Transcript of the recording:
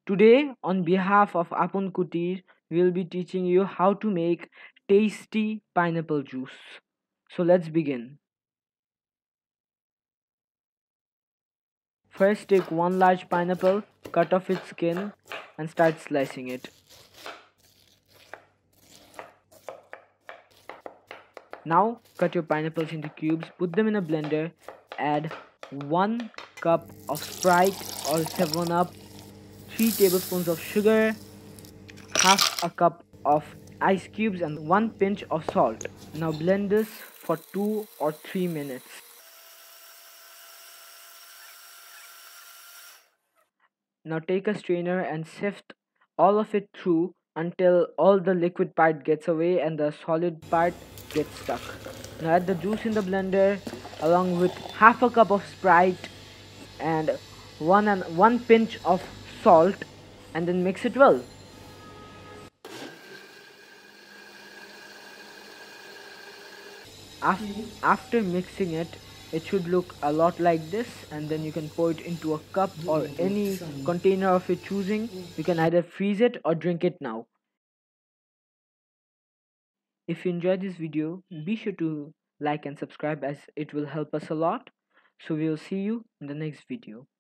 Today, on behalf of Apun Kutir, we will be teaching you how to make tasty pineapple juice. So let's begin. First, take one large pineapple, cut off its skin, and start slicing it. Now, cut your pineapples into cubes, put them in a blender, add 1 cup of Sprite or 7 Up, 3 tablespoons of sugar, half a cup of ice cubes, and 1 pinch of salt. Now blend this for 2 or 3 minutes. Now take a strainer and sift all of it through until all the liquid part gets away and the solid part gets stuck. Now add the juice in the blender along with half a cup of Sprite and 1 pinch of salt, and then mix it well. After mixing it, it should look a lot like this, and then you can pour it into a cup or any container of your choosing. You can either freeze it or drink it now. If you enjoyed this video, be sure to like and subscribe as it will help us a lot. So we'll see you in the next video.